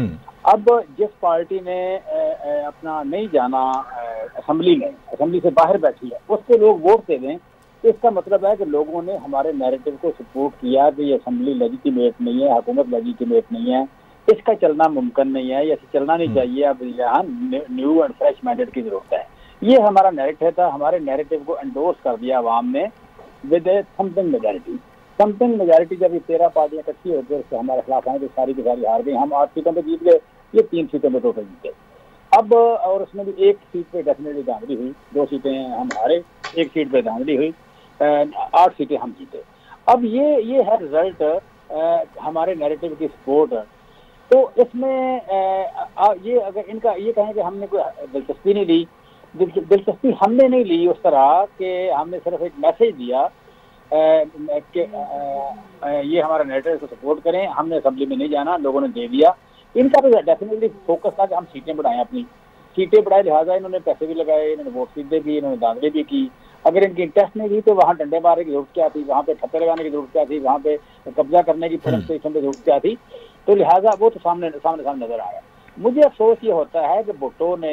अब जिस पार्टी ने अपना नहीं जाना असेंबली में, असेंबली से बाहर बैठी है, उसको लोग वोट दे दें, इसका मतलब है कि लोगों ने हमारे नैरेटिव को सपोर्ट किया कि ये असेंबली लेजिटिमेट नहीं है, हुकूमत लेजिटिमेट नहीं है, इसका चलना मुमकिन नहीं है, ऐसे चलना नहीं चाहिए, अब यहाँ न्यू एंड फ्रेश मैंडेट की जरूरत है। ये हमारा नैरेटिव था। हमारे नैरेटिव को एंडोर्स कर दिया अवाम ने with a something majority. Something majority जब ये 13 पार्टियां इकट्ठी होकर उससे हमारे खिलाफ आए तो सारी की सारी हार गई। हम 8 सीटों पर जीत गए, ये 3 सीटों पर टोटल जीते। अब और उसमें भी 1 सीट पे डेफिनेटली धांधली हुई, 2 सीटें हम हारे, 1 सीट पे धांधली हुई, 8 सीटें हम जीते। अब ये है रिजल्ट हमारे नैरेटिव की सपोर्ट। तो इसमें ये अगर इनका ये कहें कि हमने कोई दिलचस्पी नहीं ली, दिलचस्पी हमने नहीं ली उस तरह कि हमने सिर्फ एक मैसेज दिया कि ये हमारा नैरेटिव को सपोर्ट करें, हमने असेंबली में नहीं जाना, लोगों ने दे दिया। इनका तो डेफिनेटली फोकस था कि हम सीटें बढ़ाएं, अपनी सीटें बढ़ाए, लिहाजा इन्होंने पैसे भी लगाए, इन्होंने वोट सीधे की, इन्होंने दांधली भी की। अगर इनकी इंटरेस्ट नहीं थी तो वहाँ डंडे मारने की जरूरत क्या थी, वहाँ पे ठप्पे लगाने की जरूरत क्या थी, वहाँ पे कब्जा करने की पुलिस स्टेशन पे जरूरत क्या थी। तो लिहाजा वो तो सामने नजर आया। मुझे अफसोस ये होता है कि भुट्टो ने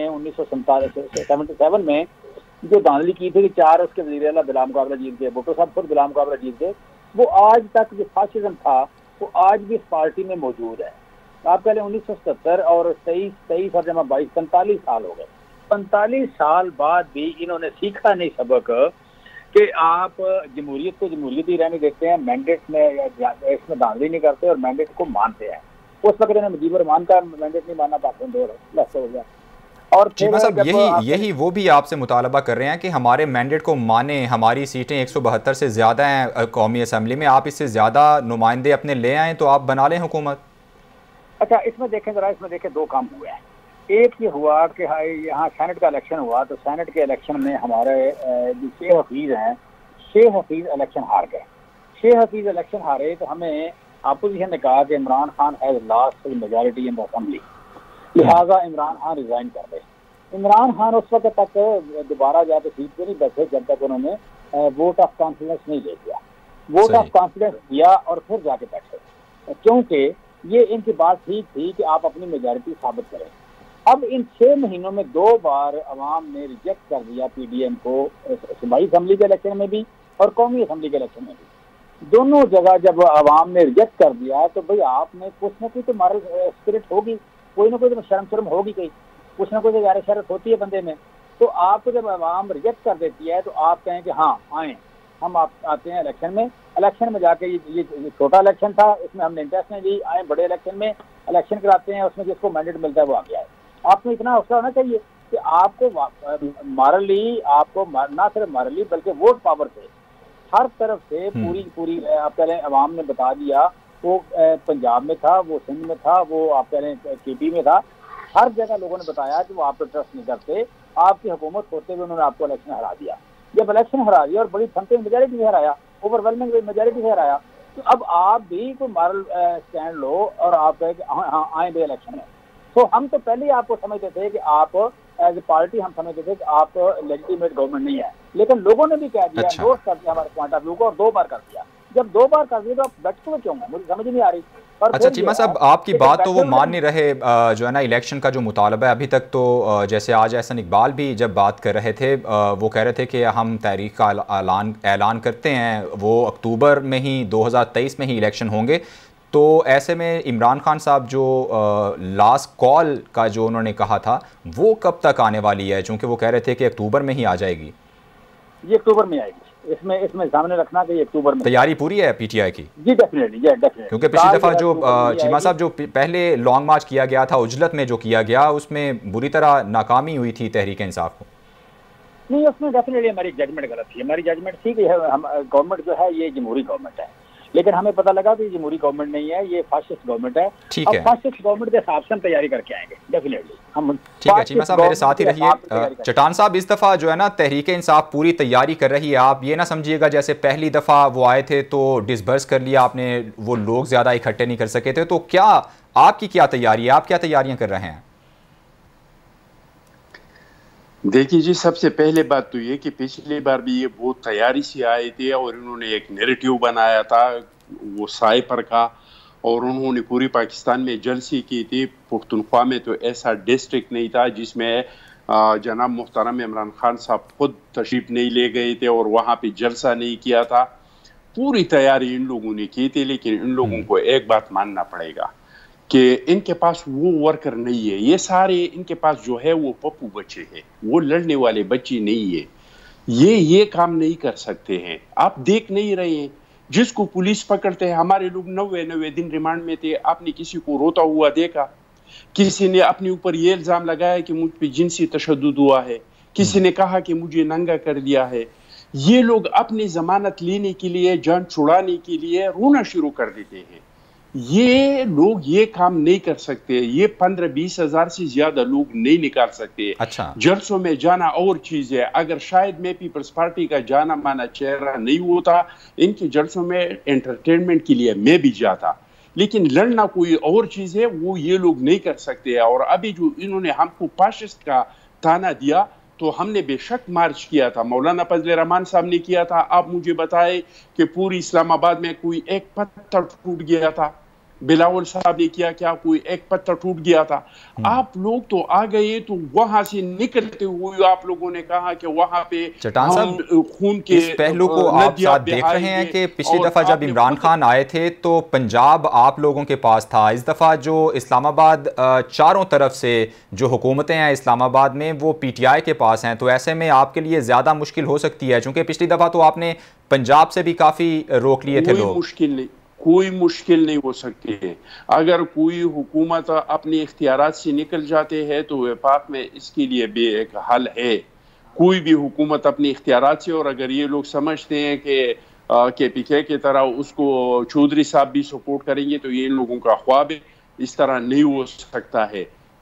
1977 में जो धांधली की थी कि 4 उसके वज़ीर आला बिला मुकाबला जीत गए, भुट्टो साहब खुद बिला मुकाबला जीत गए, वो आज तक जो फाशिज्म था वो आज भी इस पार्टी में मौजूद है। आप कह लें 1977 और 23 और जमा 22 45 साल हो गए। 45 साल बाद भी इन्होंने सीखा नहीं सबक कि आप जमहूरियत को जमहूरियत ही रहने देते हैं, मैंडेट में इसमें धांधली नहीं करते और मैंडेट को मानते हैं। उस वक्त इन्होंने मुजीबर रहमान का मैंडेट नहीं मानना, पाकिस्तान दो और चीमा साहब यही वो भी आपसे मुतालबा कर रहे हैं कि हमारे मैंडेट को माने, हमारी सीटें 172 से ज़्यादा हैं कौमी असम्बली में, आप इससे ज़्यादा नुमाइंदे अपने ले आएँ तो आप बना लें हुकूमत। अच्छा, इसमें देखें ज़रा, इसमें देखें 2 काम हुए हैं। एक ये हुआ कि यहाँ सेनेट का इलेक्शन हुआ, तो सेनेट के इलेक्शन में हमारे जो शेख हफीज़ हैं, शेख हफीज़ इलेक्शन हार गए। शेख हफीज़ इलेक्शन हारे तो हमें अपोजिशन ने कहा कि Imran Khan has lost majority in the assembly, लिहाजा इमरान खान रिजाइन कर दे। इमरान खान उस वक्त तक दोबारा जाकर सीट पे नहीं बैठे जब तक उन्होंने वोट ऑफ कॉन्फिडेंस नहीं ले दिया। वोट ऑफ कॉन्फिडेंस दिया और फिर जाके बैठे, क्योंकि ये इनकी बात ठीक थी कि आप अपनी मेजॉरिटी साबित करें। अब इन 6 महीनों में 2 बार अवाम ने रिजेक्ट कर दिया PDM को, सूबाई असम्बली के इलेक्शन में भी और कौमी असम्बली के इलेक्शन में भी। दोनों जगह जब अवाम ने रिजेक्ट कर दिया तो भाई आपने कुछ ना कुछ तो मॉरल स्पिरिट होगी, कोई ना कोई तो शर्म होगी, कहीं कुछ ना कुछ यार शरत होती है बंदे में। तो आपको जब अवाम रिजेक्ट कर देती है तो आप कहें कि हाँ आए, हम आप आते हैं इलेक्शन में जाके ये छोटा इलेक्शन था, इसमें हमने इंटरेस्ट नहीं ली, आए बड़े इलेक्शन में इलेक्शन कराते हैं, उसमें जिसको मैंडेट मिलता है वो आ गया है। आपको इतना हौसला होना चाहिए कि आपको मॉरली, आपको ना सिर्फ मॉरली बल्कि वोट पावर से हर तरफ से पूरी आप कह रहे हैं अवाम ने बता दिया। वो पंजाब में था, वो सिंध में था, वो आप कह रहे हैं KP में था, हर जगह लोगों ने बताया कि वो आप पर ट्रस्ट नहीं करते। आपकी हुकूमत होते हुए उन्होंने आपको इलेक्शन हरा दिया। जब इलेक्शन हरा दिया और बड़ी थम्पिंग मेजॉरिटी से हराया, ओवरवेलमिंग मेजॉरिटी से हराया, तो अब आप भी कोई मॉरल स्टैंड लो और आप कहें कि हाँ आए बे इलेक्शन में। तो हम तो पहले ही आपको समझते थे कि आप एज ए पार्टी हम समझते थे कि आप लेजिटिमेट गवर्नमेंट नहीं है, लेकिन लोगों ने भी कह दिया, नोट कर दिया हमारे पॉइंट ऑफ व्यू को, और 2 बार कर दिया। जब 2 बार कर दिया तो आप बैठते हुए क्यों हैं, मुझे समझ नहीं आ रही। अच्छा चीमा साहब, आपकी बात तो वो मान नहीं रहे जो है ना, इलेक्शन का जो मुतालबा है अभी तक तो जैसे आज एहसन इकबाल भी जब बात कर रहे थे वो कह रहे थे कि हम तारीख का ऐलान करते हैं, वो अक्टूबर में ही 2023 में ही इलेक्शन होंगे। तो ऐसे में इमरान खान साहब जो लास्ट कॉल का जो उन्होंने कहा था वो कब तक आने वाली है, चूँकि वो कह रहे थे कि अक्टूबर में ही आ जाएगी। ये अक्टूबर में आएगी, इसमें सामने रखना कि अक्टूबर में। तैयारी पूरी है PTI की? जी डेफिनेटली, क्योंकि पिछली दफ़ा जो चीमा साहब जो पहले लॉन्ग मार्च किया गया था उजलत में जो किया गया, उसमें बुरी तरह नाकामी हुई थी तहरीक इंसाफ को। नहीं, उसमें डेफिनेटली हमारी जजमेंट गलत थी। हमारी जजमेंट थी कि हम गवर्नमेंट जो है ये जमहूरी गवर्नमेंट है, लेकिन हमें पता लगा कि जमहूरी गवर्नमेंट नहीं है, ये फाशिस्ट गवर्नमेंट है। ठीक है, फाशिस्ट गवर्नमेंट के हिसाब से हम तैयारी करके आएंगे डेफिनेटली हम। ठीक है चीमा साहब, मेरे साथ ही रहिए। चटान साहब, इस दफ़ा जो है ना तहरीक इंसाफ पूरी तैयारी कर रही है। आप ये ना समझिएगा जैसे पहली दफ़ा वो आए थे तो डिसबर्स कर लिया आपने, वो लोग ज़्यादा इकट्ठे नहीं कर सके थे। तो क्या आपकी क्या तैयारी है, आप क्या तैयारियां कर रहे हैं? देखिए जी, सबसे पहले बात तो ये कि पिछली बार भी ये बहुत तैयारी से आए थे और इन्होंने एक नैरेटिव बनाया था वो साइपर का, और उन्होंने पूरी पाकिस्तान में जलसी की थी। पुख्तनख्वा में तो ऐसा डिस्ट्रिक्ट नहीं था जिसमें जनाब मुहतरम इमरान खान साहब खुद तशरीफ नहीं ले गए थे और वहाँ पे जलसा नहीं किया था। पूरी तैयारी इन लोगों ने की थी, लेकिन इन लोगों को एक बात मानना पड़ेगा कि इनके पास वो वर्कर नहीं है। ये सारे इनके पास जो है वो पप्पू बच्चे हैं, वो लड़ने वाले बच्चे नहीं है। ये काम नहीं कर सकते हैं। आप देख नहीं रहे हैं, जिसको पुलिस पकड़ते हैं, हमारे लोग 90 दिन रिमांड में थे, आपने किसी को रोता हुआ देखा? किसी ने अपने ऊपर ये इल्जाम लगाया कि मुझ पे जिनसी तशद्दुद हुआ है, किसी ने कहा कि मुझे नंगा कर दिया है। ये लोग अपनी जमानत लेने के लिए, जान छुड़ाने के लिए रोना शुरू कर देते हैं। ये लोग ये काम नहीं कर सकते। ये 15-20 हज़ार से ज्यादा लोग नहीं निकाल सकते। अच्छा, जलसों में जाना और चीज है। अगर शायद मैं पीपल्स पार्टी का जाना माना चेहरा नहीं होता, इनके जलसों में एंटरटेनमेंट के लिए मैं भी जाता, लेकिन लड़ना कोई और चीज है, वो ये लोग नहीं कर सकते। और अभी जो इन्होंने हमको फाशिस्ट का ताना दिया, तो हमने बेशक मार्च किया था, मौलाना फजल रहमान साहब ने किया था। आप मुझे बताएं कि पूरी इस्लामाबाद में कोई एक पत्थर टूट गया था? बिलावल साहब ने किया क्या? कोई एक पत्थर टूट गया था? आप लोग तो आ गए, तो वहां से निकलते हुए आप लोगों ने कहा कि वहां पे चट्टान साहब खून के इस पहलू को आप साथ देख रहे हैं कि पिछली दफा जब इमरान खान आए थे तो पंजाब आप लोगों के पास था। इस दफा जो इस्लामाबाद चारों तरफ से जो हुकूमतें हैं इस्लामाबाद में वो PTI के पास हैं, तो ऐसे में आपके लिए ज्यादा मुश्किल हो सकती है, क्योंकि पिछली दफा तो आपने पंजाब से भी काफी रोक लिए थे लोग। कोई मुश्किल नहीं हो सकती है। अगर कोई हुकूमत अपने इख्तियारात से निकल जाते हैं तो वफाक में इसके लिए भी एक हल है। कोई भी हुकूमत अपने इख्तियारात से, और अगर ये लोग समझते हैं कि KPK की तरह उसको चौधरी साहब भी सपोर्ट करेंगे, तो ये इन लोगों का ख्वाब है। इस तरह नहीं हो सकता है।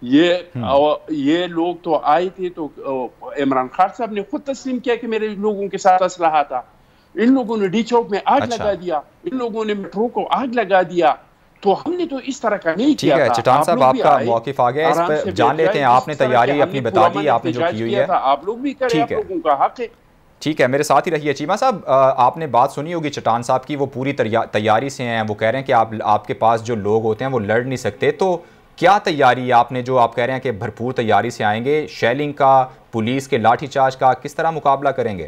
ये लोग तो आए थे, तो इमरान खान साहब ने खुद तस्लीम किया कि मेरे लोगों के साथ असलहा था। इन लोगों ने डी चौक में आग लगा दिया, इन लोगों ने मेट्रो को आग लगा दिया। तो हमने तो इस तरह का नहीं किया। ठीक है चट्टान साहब, आपका मौक़िफ़ आ गया, इस पर जान लेते हैं। आपने तैयारी अपनी बता दी, आपने जो की हुई है, आप लोग भी करें, आप लोगों का हक है। ठीक है, मेरे साथ ही रहिए। चीमा साहब, आपने बात सुनी होगी चट्टान साहब की, वो पूरी तैयारी से हैं। वो कह रहे हैं कि आपके पास जो लोग होते हैं वो लड़ नहीं सकते, तो क्या तैयारी आपने, जो आप कह रहे हैं कि भरपूर तैयारी से आएंगे, शेलिंग का, पुलिस के लाठीचार्ज का किस तरह मुकाबला करेंगे?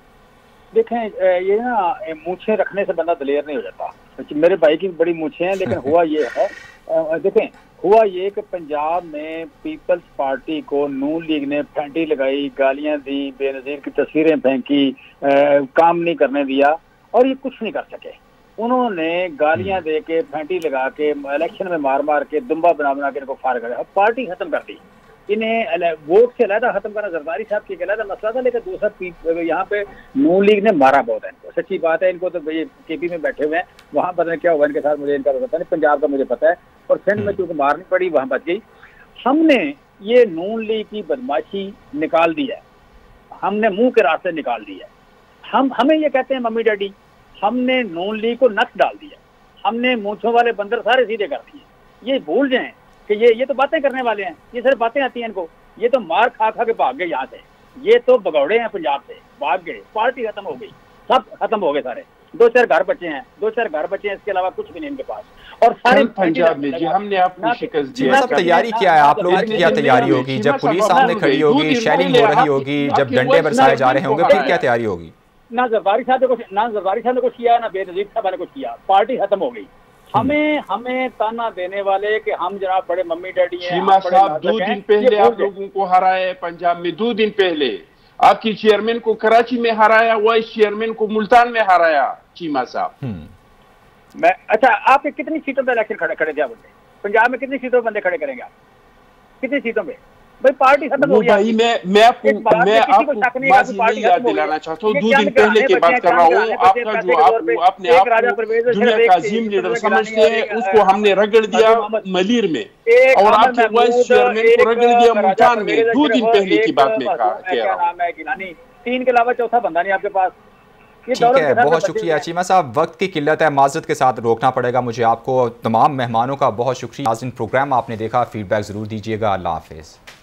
देखें, ये ना मूछें रखने से बंदा दलेर नहीं हो जाता। मेरे भाई की बड़ी मूछें हैं, लेकिन हुआ ये है, देखें हुआ ये कि पंजाब में पीपल्स पार्टी को नून लीग ने फेंटी लगाई, गालियां दी, बेनजीर की तस्वीरें फेंकी, काम नहीं करने दिया, और ये कुछ नहीं कर सके। उन्होंने गालियां दे के, फेंटी लगा के, इलेक्शन में मार मार के, दुम्बा बना बना के इनको फार कर, पार्टी खत्म कर दी। इन्हें वोट से अलहदा खत्म करना जरदारी साहब की अलहदा मसला था, लेकिन दूसरा यहाँ पे नून लीग ने मारा बहुत है इनको। सच्ची बात है, इनको तो ये KP में बैठे हुए हैं, वहाँ पता नहीं क्या हुआ इनके साथ, मुझे इनका तो पता नहीं, पंजाब का मुझे पता है। और सिंध में चूंकि मारनी पड़ी, वहाँ बच गई। हमने ये नून लीग की बदमाशी निकाल दी है, हमने मुंह के रास्ते निकाल दी है। हमें ये कहते हैं मम्मी डैडी, हमने नून लीग को नक्श डाल दिया, हमने मूंछों वाले बंदर सारे सीधे कर दिए। ये भूल जाएं कि ये तो बातें करने वाले हैं, ये सिर्फ बातें आती हैं इनको। ये तो मार खा खा के भाग गए यहाँ से, ये तो भगौड़े हैं, पंजाब से भाग गए, पार्टी खत्म हो गई, सब खत्म हो गए सारे। 2-4 घर बचे हैं, 2-4 घर बचे हैं, इसके अलावा कुछ भी नहीं इनके पास। और सारे पंजाब में जी हमने आपको शिकस्त दी। सब तैयारी क्या है आप लोगों की? क्या तैयारी होगी जब पुलिस सामने खड़ी होगी, शेलिंग हो रही होगी, जब डंडे बरसाए जा रहे होंगे, फिर क्या तैयारी होगी? ना जरदारी साहब ने कुछ किया, ना बेनजीर साहब ने कुछ किया, पार्टी खत्म हो गई। हमें ताना देने वाले कि हम जनाब बड़े मम्मी डैडी हैं। चीमा साहब 2 दिन पहले आप लोगों को हराया पंजाब में, 2 दिन पहले आपकी चेयरमैन को कराची में हराया, वाइस चेयरमैन को मुल्तान में हराया। चीमा साहब मैं, अच्छा, आप कितनी सीटों पे इलेक्शन खड़े थे बंदे? पंजाब में कितनी सीटों पे बंदे खड़े करेंगे आप? कितनी सीटों पे? भाई पार्टी खत्म हो गई। भाई मैं आपको बात नहीं याद दिलाना चाहता हूँ, 2 दिन पहले की बात कर रहा हूँ। आपका जो अपने आप को दुनिया का अजीम लीडर समझते हैं, उसको हमने रगड़ दिया मलीर में, और आपके वाइस चेयरमैन को रगड़ दिया मुल्तान में। 2 दिन पहले की बात में कह रहा हूँ। 3 के अलावा चौथा बंदा नहीं आपके पास। ठीक है, बहुत शुक्रिया चीमा साहब। वक्त की किल्लत है, माजरत के साथ रोकना पड़ेगा मुझे आपको। तमाम मेहमानों का बहुत शुक्रिया। नाज़रीन, प्रोग्राम आपने देखा, फीडबैक ज़रूर दीजिएगा। अल्लाह हाफिज़।